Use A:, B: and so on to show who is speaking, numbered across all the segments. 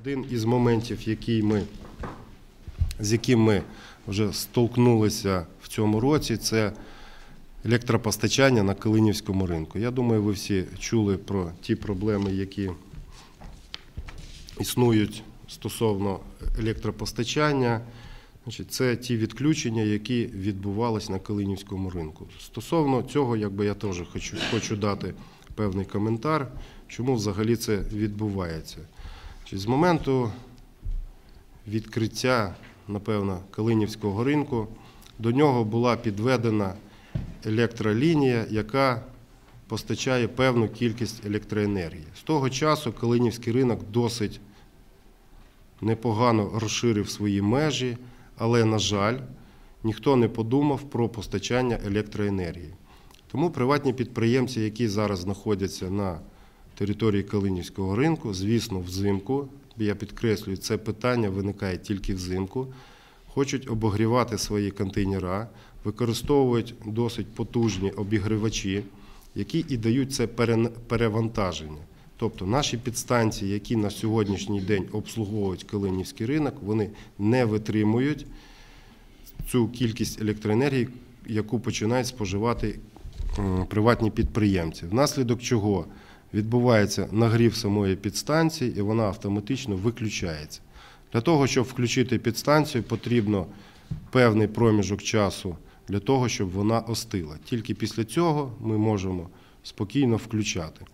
A: Один із моментів, з яким ми вже столкнулися в цьому році, це електропостачання на Калинівському ринку. Я думаю, ви всі чули про ті проблеми, які існують стосовно електропостачання. Це ті відключення, які відбувалися на Калинівському ринку. Стосовно цього, я теж хочу дати певний коментар, чому взагалі це відбувається. З моменту відкриття, напевно, Калинівського ринку, до нього була підведена електролінія, яка постачає певну кількість електроенергії. З того часу Калинівський ринок досить непогано розширив свої межі, але, на жаль, ніхто не подумав про постачання електроенергії. Тому приватні підприємці, які зараз знаходяться на території Калинівського ринку, звісно, взимку, я підкреслюю, це питання виникає тільки взимку, хочуть обігрівати свої контейнери, використовують досить потужні обігрівачі, які і дають це перевантаження. Тобто наші підстанції, які на сьогоднішній день обслуговують Калинівський ринок, вони не витримують цю кількість електроенергії, яку починають споживати приватні підприємці. Внаслідок чого відбувається нагрів самої підстанції і вона автоматично виключається. Для того, щоб включити підстанцію, потрібно певний проміжок часу для того, щоб вона остила. Тільки після цього ми можемо спокійно включати.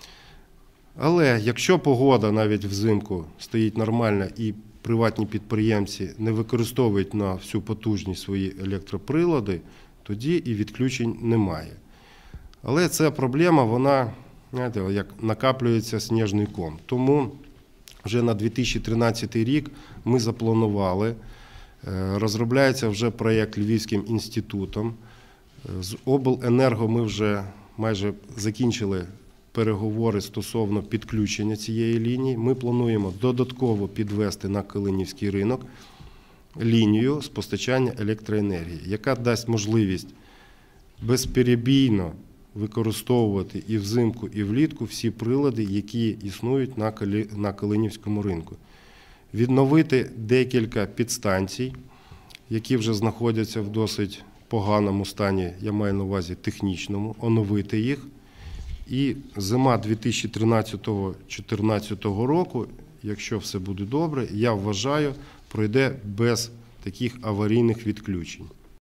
A: Але якщо погода навіть взимку стоїть нормальна і приватні підприємці не використовують на всю потужність свої електроприлади, тоді і відключень немає. Але ця проблема, вона, знаєте, як накаплюється сніжний ком. Тому вже на 2013 рік ми запланували, розробляється вже проєкт Львівським інститутом. З обленерго ми вже майже закінчили переговори стосовно підключення цієї лінії. Ми плануємо додатково підвести на Калинівський ринок лінію з постачання електроенергії, яка дасть можливість безперебійно використовувати і взимку, і влітку всі прилади, які існують на Калинівському ринку. Відновити декілька підстанцій, які вже знаходяться в досить поганому стані, я маю на увазі технічному, оновити їх. І зима 2013-2014 року, якщо все буде добре, я вважаю, пройде без таких аварійних відключень.